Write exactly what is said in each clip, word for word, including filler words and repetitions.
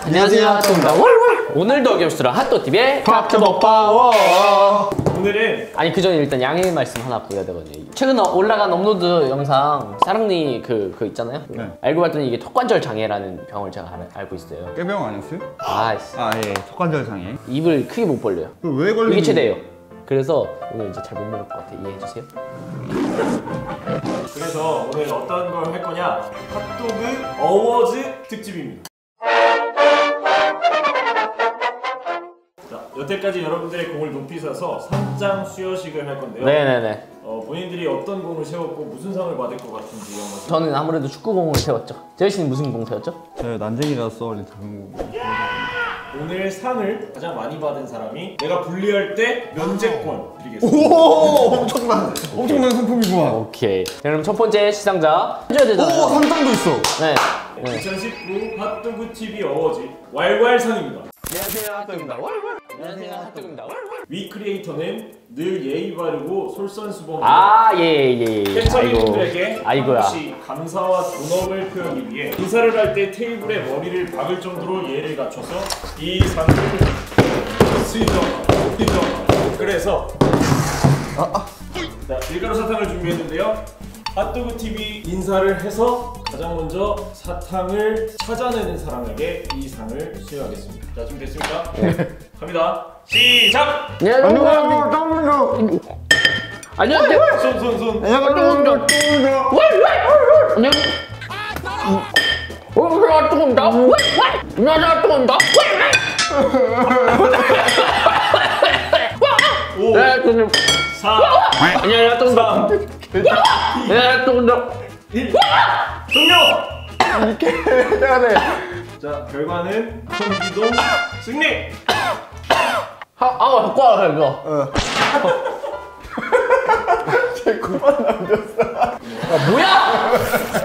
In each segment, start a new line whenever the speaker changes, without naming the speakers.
안녕하세요, 핫도그입니다. 오늘도 어김없이랑 핫도그티비의 핫도그 파워.
오늘은
아니 그 전에 일단 양해 말씀 하나 드려야 되거든요. 최근 올라간 업로드 영상 사랑니 그, 그 있잖아요.
네.
알고 봤더니 이게 턱관절 장애라는 병을 제가 알, 알고 있어요.
깨병 아니었어요?
아이씨.
아 예, 턱관절 장애.
입을 크게 못 벌려요.
왜 걸리는?
이게 최대예요. 그래서 오늘 이제 잘 못 먹을 것 같아. 이해해 주세요.
그래서 오늘 어떤 걸 할 거냐? 핫도그 어워즈 특집입니다. 자, 여태까지 여러분들의 공을 높이 사서 산장 수여식을 할 건데요.
네네네.
어, 본인들이 어떤 공을 세웠고 무슨 상을 받을 것 같은지 한번.
저는 아무래도 축구공을 세웠죠. 재현 씨는 무슨 공 세웠죠?
제가 난쟁이라서 원래 작은 거.
오늘 상을 가장 많이 받은 사람이 내가 분리할 때 면제권 드리겠습니다.
오, 엄청난, 엄청난 상품이구만.
오케이. 그럼 첫 번째 시상자 해줘야 되잖아요.
오, 상장도 있어.
네. 네.
이천십구 핫도그 티비 어워즈 왈왈상입니다.
안녕하세요, 핫도그입니다. 안녕하세요, 핫도그입니다.
위 크리에이터는 늘 예의 바르고 솔선수범.
아, 예, 예, 예.
팬서민분들에게
아이고야.
한없이 감사와 존엄을 표하기 위해 인사를 할 때 테이블에 머리를 박을 정도로 예를 갖춰서 이 상을 수인정, 수인정. 그래서 아, 아. 자, 밀가루 사탕을 준비했는데요. 핫도그 티비 인사를 해서 가장 먼저 사탕을 찾아내는 사람에게 이 상을 수여하겠습니다. 자, 준비됐습니까? 네. 갑니다. 시작!
안녕하세요.
안녕하세요.
손, 손, 손.
안녕하세요.
오, 사,
안녕하세요, 핫도그입니다. 네, 핫도그입니다.
일. 종료!
이렇게 해야 돼.
자, 결과는 성기동 승리!
아, 아, 갖고 와, 이거.
어. 제 코만 남겼어.
아, 뭐야?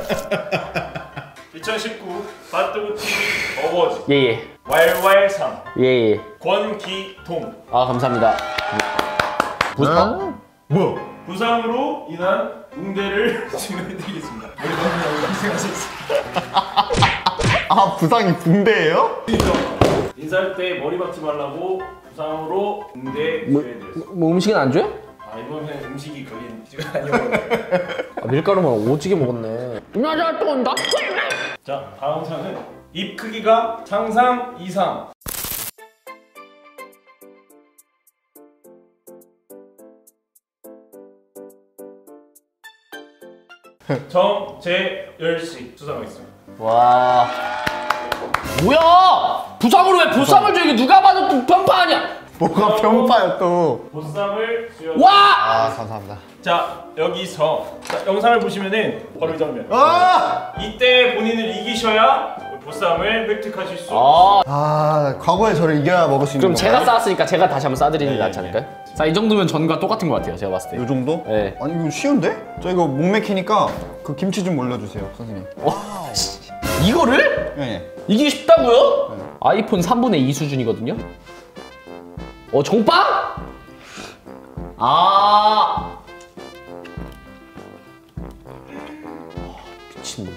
이천십구 핫도그 티비 어워즈
예, 예.
왈왈상
예, 예.
권기동.
아, 감사합니다. 부상?
뭐야?
부상으로 인한 붕대를 수여해드리겠습니다. 여러분 고생하셨습니다.
아, 부상이 붕대예요?
인사할 때 머리 박지 말라고 부상으로 붕대 수여해드렸습니다.
뭐 음식은 안 줘요?
아, 이번엔 음식이 걸린 지가 아니었는데.
아, 밀가루만 오지게 먹었네. 안녕하세요, 핫도그입니다.
자, 다음 상은 입 크기가 상상 이상. 정재열씨 수상하겠습니다.
와. 뭐야? 부상으로 왜 보상을 줘? 이게 누가 봐도 또 편파 아니야?
뭐가 편파야 또.
보쌈을 수여.
와!
아, 감사합니다.
자, 여기서 자, 영상을 보시면은 바로 이 장면.
아!
이때 본인을 이기셔야 보쌈을 획득하실 수.
아,
아, 과거에 저를 이겨야 먹을 수 있는
그럼
건가요?
제가 쌓았으니까 제가 다시 한번 싸드리는 게
네,
낫지 않을까요? 자, 이 정도면 전과 똑같은 것 같아요, 제가 봤을 때.
요 정도?
네.
아니 이거 쉬운데? 저 이거 목 맥히니까 그 김치 좀 올려주세요, 선생님.
이거를?
네.
이게 쉽다고요? 네. 아이폰 삼분의 이 수준이거든요? 어, 정빵? 아. 미친놈.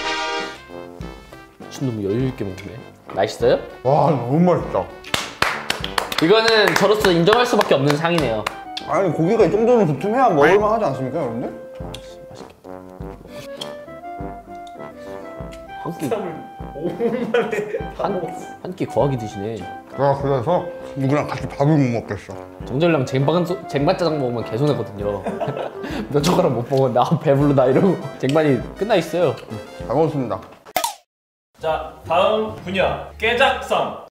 미친놈이 여유있게 먹네. 맛있어요?
와, 너무 맛있다.
이거는 저로서 인정할 수밖에 없는 상이네요.
아니 고기가 이 정도는 두툼해야 먹을만 하지 않습니까, 여러분들?
한 끼,
오 분 만에
한, 한 끼 거하게 드시네.
내가 그래서 누구랑 같이 밥을 못 먹겠어.
정절랑 쟁반, 쟁반짜장 먹으면 개손해거든요. 몇 젓가락 못 먹었는데 아 배부르다 이러고 쟁반이 끝나 있어요.
잘 먹었습니다.
자, 다음 분야 깨작쌈.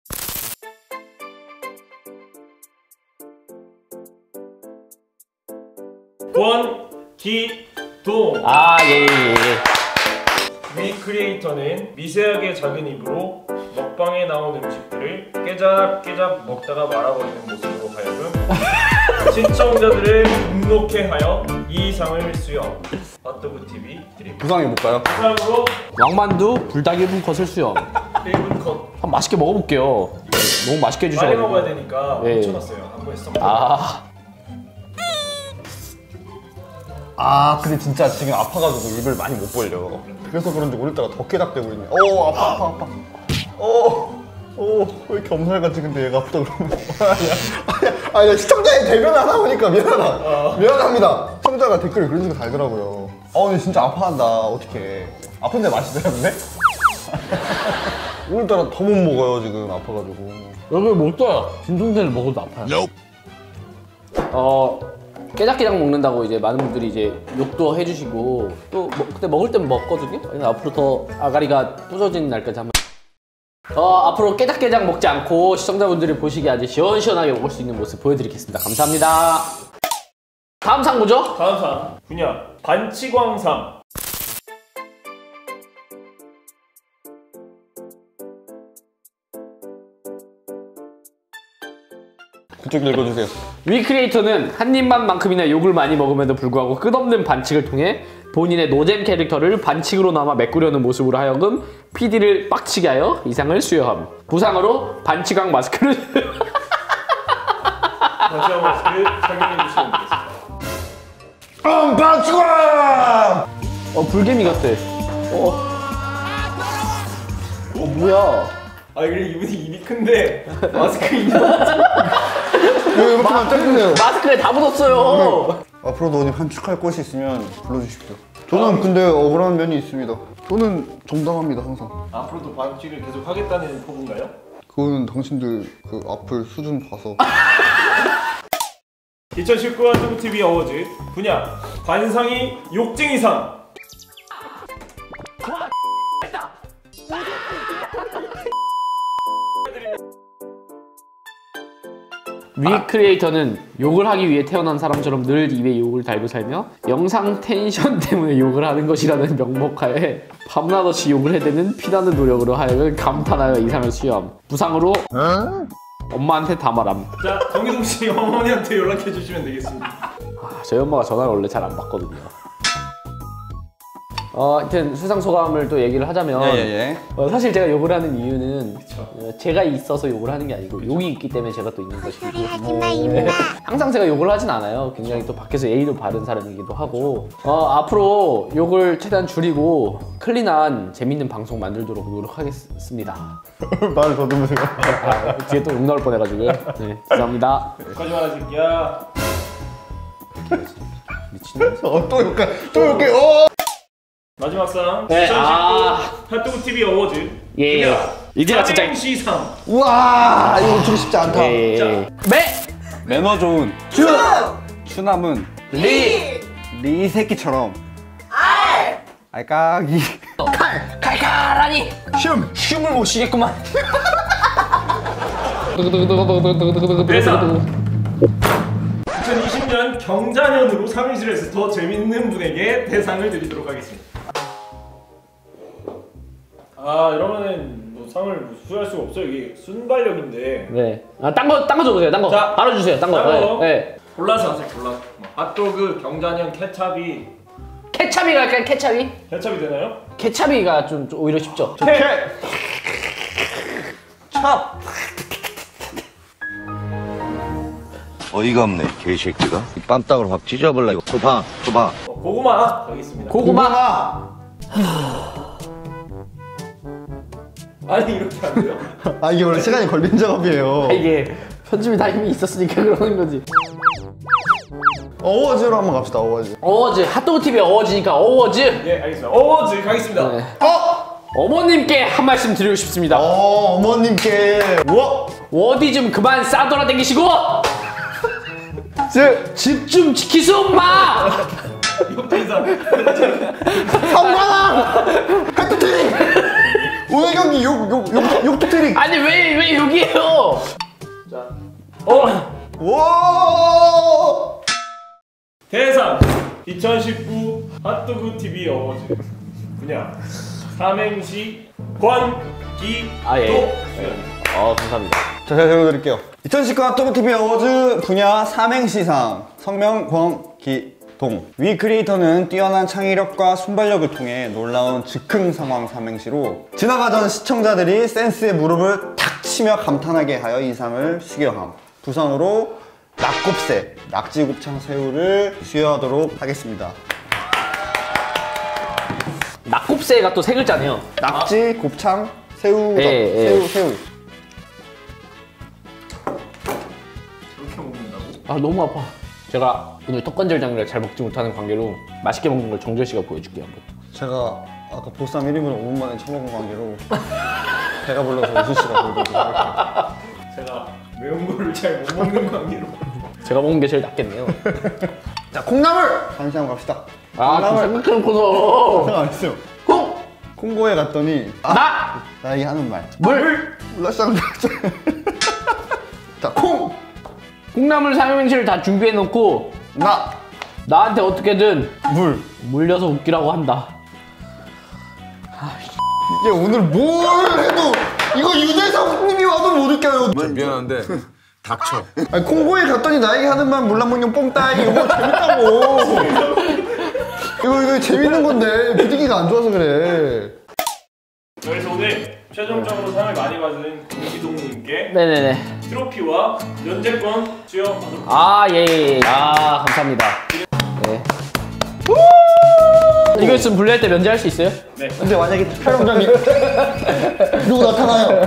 권기동.
아, 예, 예, 예.
위 크리에이터는 미세하게 작은 입으로 먹방에 나온 음식들을 깨작깨작 먹다가 말아버리는 모습으로 하여금 시청자들을 분노케 하여 이 상을 수여 핫도그 티비 드립니다.
부상해볼까요?
부상으로
왕만두 불닭 일 분 컷을 수염.
일 분 컷.
한번 맛있게 먹어볼게요. 너무 맛있게
빨리
해주셔가지고.
먹어야 되니까
예.
묻혀놨어요. 한 번에 썩.
아,
아, 근데 진짜 지금 아파가지고 입을 많이 못 벌려. 그래서 그런지 모르다가 더 깨작대고 있네. 오, 아파, 아파, 아파. 오. 오, 왜 이렇게 엄살같이 근데 얘가 아프다 그러면. 아니야, 아니야, 시청자의 대변을 하다 보니까 미안하다. 어. 미안합니다. 시청자가 댓글을 그런 식으로 달더라고요. 어, 근데 진짜 아파한다. 어떡해. 아픈데 맛있어요, 근데? 오늘따라 더 못 먹어요, 지금 아파가지고.
여기 못 떠요. 진통제를 먹어도 아파요. Nope. 어 깨작깨작 먹는다고 이제 많은 분들이 이제 욕도 해주시고 또 뭐, 그때 먹을 땐 먹거든요. 앞으로 더 아가리가 부서지는 날까지 한번. 어 앞으로 깨작깨작 먹지 않고 시청자분들이 보시기에 아주 시원시원하게 먹을 수 있는 모습 보여드리겠습니다. 감사합니다. 다음 상 뭐죠?
다음 상 분야 반치광상.
그쪽 읽어주세요.
위크리에이터는 한 입만큼이나 욕을 많이 먹음에도 불구하고 끝없는 반칙을 통해 본인의 노잼 캐릭터를 반칙으로 남아 메꾸려는 모습으로 하여금 피디를 빡치게 하여 이상을 수여함. 부상으로 반칙왕 마스크를
반치광 마스크를 착용해 주시면 되겠습니다.
음, 반치광!
어 불개미 같아. 어, 어 뭐야?
아 그래 이분이 입이 큰데 마스크 입는
왜 이렇게만 짧으세요?
마스크에 다 묻었어요.
앞으로도 어디 반축할 곳이 있으면 불러주십시오. 저는 근데 억울한 면이 있습니다. 저는 정당합니다, 항상.
앞으로도 반칙을 계속 하겠다는 포부인가요?
그거는 당신들 그 앞을 수준 봐서.
이천십구 핫도그티비 어워즈 분야 관상이 욕쟁이상.
위크리에이터는 욕을 하기 위해 태어난 사람처럼 늘 입에 욕을 달고 살며 영상 텐션 때문에 욕을 하는 것이라는 명목하에 밤낮없이 욕을 해대는 피나는 노력으로 하여금 감탄하여 이상을 수여함. 부상으로 어? 엄마한테 다 말함.
자, 정기동 씨 어머니한테 연락해 주시면 되겠습니다.
아, 저희 엄마가 전화를 원래 잘 안 받거든요. 어, 하여튼 수상 소감을 또 얘기를 하자면
예, 예, 예.
어, 사실 제가 욕을 하는 이유는 어, 제가 있어서 욕을 하는 게 아니고 욕이 있기 때문에 제가 또 있는 것이고 네. 항상 제가 욕을 하진 않아요. 굉장히 또 밖에서 예의도 바른 사람이기도 하고 어, 앞으로 욕을 최대한 줄이고 클린한 재밌는 방송 만들도록 노력하겠습니다.
말을 더듬으세요.
아, 뒤에 또 욕 나올 뻔해가지고요. 네, 죄송합니다.
거짓말하지 새끼야.
미친놈.
어, 또 욕해, 또 욕해. 어!
마지막 상
네,
이천십구
아...
핫도그티비 어워즈.
예. 이제야 진짜.
삼행시상.
우와, 이거 주기 쉽지 않다.
예.
자.
매!
매너 좋은 추! 추남은
리!
리 새끼처럼 알! 알까기
칼! 칼칼하니!
흉!
흉을 못 쉬겠구만.
대상 이천이십 년 경자년으로 삼행시를 더 재밌는 분에게 대상을 드리도록 하겠습니다. 아 이러면은 뭐 상을 수여할 수가 없어요. 이게 순발력인데.
네. 아, 딴 거, 딴 거 줘보세요. 딴 거.
자,
바로 주세요. 딴 거.
딴 거.
네. 네.
골라서 하세요. 골라서. 뭐, 핫도그, 경자년, 케찹이.
케찹이 갈까요? 케찹이?
케찹이 되나요?
케찹이가 좀, 좀 오히려 쉽죠.
케.
찹!
어이가 없네 개새끼가 이 빰딱으로 확 찢어버려 이거 줘봐 줘봐
어, 고구마 가겠습니다.
고구마.
아니 이렇게 안 돼요?
아, 이게 원래 시간이 걸린 작업이에요.
아, 이게 편집이 다 힘이 있었으니까 그러는 거지.
어워즈로 한번 갑시다, 어워즈.
어워즈. 핫도그티비 어워즈니까 어워즈.
예 알겠습니다. 어워즈 가겠습니다.
네.
어!
어머님께 한 말씀 드리고 싶습니다.
어, 어머님께. 우와!
어디 좀 그만 싸돌아다니시고
즉,
집 좀 지키소 엄마.
욕대상.
삼관왕! 해트트릭! 오늘 경기 욕, 욕, 욕, 욕트릭!
아니 왜 왜 여기에요?
자, 어
와!
대상 이천십구 핫도그티비 어워즈 분야 삼행시 권기도.
아, 예.
수여합니다.
어 감사합니다.
자, 제가 설명드릴게요. 이천십구 핫도그티비 어워즈 분야 삼행시상 성명 권기동. 위 크리에이터는 뛰어난 창의력과 순발력을 통해 놀라운 즉흥 상황 삼행시로 지나가던 시청자들이 센스에 무릎을 탁 치며 감탄하게 하여 이 상을 수여함. 부상으로 낙곱새, 낙지곱창 새우를 수여하도록 하겠습니다.
낙곱새가 또 세 글자네요.
낙지, 곱창, 새우,
예, 예.
새우, 새우.
너무 아파. 제가 오늘 턱관절 장르를 잘 먹지 못하는 관계로 맛있게 먹는 걸 정재 씨가 보여줄게요. 한번.
제가 아까 보쌈 일 인분을 오 분 만에 처먹은 관계로 배가 불러서 우수 씨가 보여드리도록 할게요.
제가 매운 거를 잘 못 먹는 관계로.
제가 먹는 게 제일 낫겠네요.
자, 콩나물! 다시 한번 갑시다.
아, 생각해놓고서.
생각 안 했어요.
콩!
콩고에 갔더니 아,
나!
나에게 하는 말.
물!
라쌍 자, 콩!
콩나물 삼행시를 다 준비해놓고
나!
나한테 어떻게든
물!
물려서 웃기라고 한다.
이게 오늘 뭘 해도 이거 유재석님이 와도 못 웃겨요.
미안한데 닥쳐.
아니, 콩고에 갔더니 나에게 하는 말 물랑먹는 뽕따이 이거 재밌다고. 이거 이거 재밌는 건데 분위기가 안 좋아서 그래.
그래서 오늘 최종적으로 상을 많이 받은 김기동님께
네네네.
트로피와 면제권 수여받도록
아, 예, 예. 아, 감사합니다. 네. 이거 있으면 분리할 때 면제할 수 있어요?
네.
근데 만약에 촬영장이 누구 나타나요?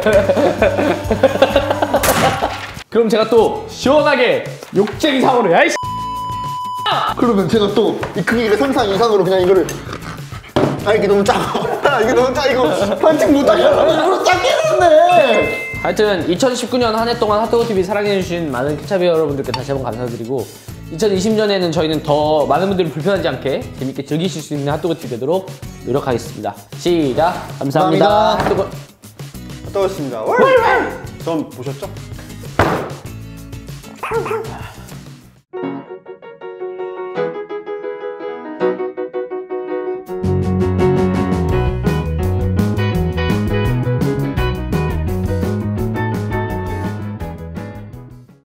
그럼 제가 또 시원하게 욕쟁이 상으로 야이
그러면 제가 또 이 크기를 상상 이상으로 그냥 이거를 아 이게 너무 작아. 이게 너무 작아. 이거 반칙 못하겠어. 이거 작게 했네.
하여튼 이천십구 년 한 해 동안 핫도그티비 사랑해주신 많은 케찹이 여러분들께 다시 한번 감사드리고 이천이십 년에는 저희는 더 많은 분들이 불편하지 않게 재밌게 즐기실 수 있는 핫도그티비 되도록 노력하겠습니다. 시작! 감사합니다.
감사합니다.
핫도그
갔다 왔습니다. 전 보셨죠?